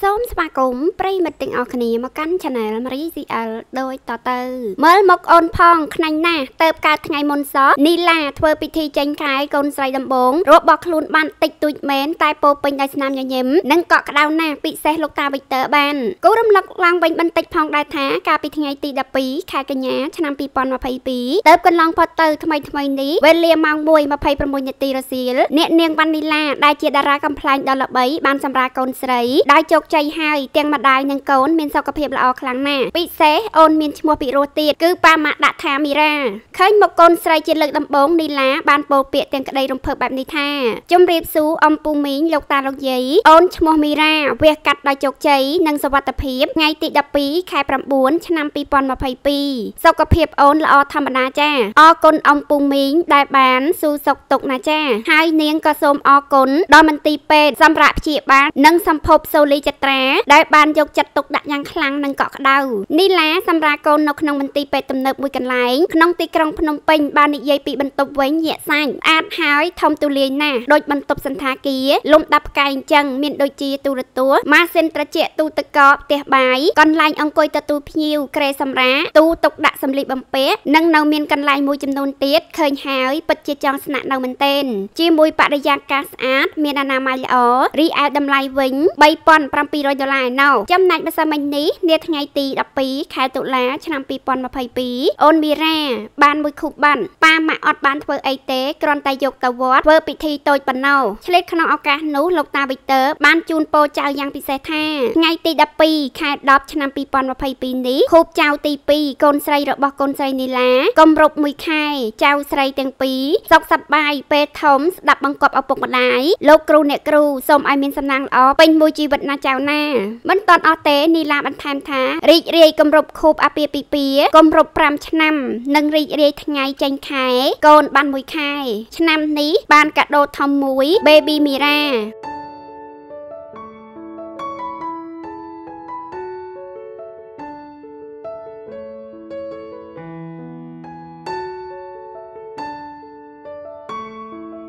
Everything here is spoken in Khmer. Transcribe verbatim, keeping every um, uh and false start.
សូមស្វាគមន៍ប្រិយមិត្តទាំងអស់គ្នាមកកាន់ Channel Marie xê lờ ដោយតទៅមើលមកអូនផងខ្នាញ់ណាស់ទៅកើតថ្ងៃមុនសោះនីឡាធ្វើពិធីចេញខែកូនស្រីដំបងរបស់ខ្លួនបានតិចតួចមែនតែពោពេញដោយស្នាមញញឹមនិងកក់ក្ដៅណាស់ពិសេសលោកតាវិចតើបានគូរំលឹកឡើងវិញបន្តិចផងដែរថាកាលពីថ្ងៃទីដប់ពីរខែកញ្ញាឆ្នាំពីរពាន់ម្ភៃពីរទៅកន្លងផុតទៅថ្មីថ្មីនេះវេលាម៉ោងមួយម្ភៃប្រាំមួយនាទីរសៀលអ្នកនាងវ៉ាន់នីឡាដែលជាតារាកំ ផ្លាញ់ដល់ល្បីបានសម្រាប់កូនស្រីដោយជោគជ័យហើយទាំងម្ដាយនិងកូនមានសុខភាពល្អខ្លាំងណាស់ពិសេសអូនមានឈ្មោះពិរោះទៀតគឺប៉ាម៉ាក់ដាក់ថាមីរ៉ាឃើញមកកូនស្រីជាលើកដំបូងនីឡាបានពោលពាក្យទាំងក្តីរំភើបបែបនេះថាជំរាបសួរអំពូមីងលោកតាលោកយាយអូនឈ្មោះមីរ៉ាវះកាត់ដោយជោគជ័យនិងសុវត្ថិភាពថ្ងៃទីដប់ពីរខែប្រាំបួនឆ្នាំពីរពាន់ម្ភៃពីរសុខភាពអូនល្អធម្មតាចាអរគុណអំពូមីងដែលបានសួរសុខទុក្ខណាចាហើយនាងក៏សូមអរគុណដល់មន្ទីរពេទ្យសម្រាប់ព្យាបាលនិងសម្ភពសូលីចត្រាដែលបានយកចិត្តទុកដាក់យ៉ាងខ្លាំងនិងកក់ក្ដៅនីឡាសម្រាប់កូននៅក្នុងមន្ទីរពេទ្យទំនើបមួយកន្លែងក្នុងទីក្រុងភ្នំពេញបាននិយាយពីបន្ទប់វិញញាក់សាច់ស្អាតហើយធំទូលាយណាស់ដូចបន្ទប់សន្តាគារលំដាប់ផ្កាយអញ្ចឹងមានដូចជាទូរទស្សន៍ម៉ាស៊ីនត្រជាក់ទូទឹកកកផ្ទះបាយកន្លែងអង្គុយទទួលភ្ញៀវក្រែសម្រាទូទុកដាក់សម្លៀកបំពាក់និងនៅមានកន្លែងមួយចំនួនទៀតឃើញហើយពិតជាចង់ស្នាក់នៅមែនទែនជាមួយបរិយាកាសស្អាតមានអនាម័យល្អរីឯតម្លៃវិញបីពាន់ប្រាំពីររយដុល្លារឯណោះចំណែកម្សិលមិញនេះនាថ្ងៃទីដប់ពីរខែតុលាឆ្នាំពីរពាន់ម្ភៃពីរអូនមីរ៉ាបានមួយខូបបានប៉ាម៉ាក់អត់បានធ្វើអីទេគ្រាន់តែយកទៅវត្តធ្វើពិធីតូចប៉ុណ្ណោះឆ្លៀតក្នុងឱកាសនោះលោកតាវិចតើបានជូនពរចៅយ៉ាងពិសេសថាថ្ងៃទីដប់ពីរខែដប់ឆ្នាំពីរពាន់ម្ភៃពីរនេះខូបចៅទីពីរកូនស្រីរបស់កូនស្រីនីឡាគម្រប់មួយខែចៅស្រីទាំងពីរសុខសប្បាយពេលធំស្ដាប់បង្គាប់ឪពុកម្ដាយលោកគ្រូអ្នកគ្រូសូមឲ្យមានសំណាងល្អពេញមួយជីវិតណាចៅណាមិនតាន់អស់ទេនីឡាបន្ថែមថារីករាយគម្រប់ខូបអាពាហ៍ពិពាហ៍គម្រប់ប្រាំឆ្នាំនិងរីករាយថ្ងៃចេញខែកូនបានមួយខែឆ្នាំនេះបានកាដូធំមួយ Baby Mira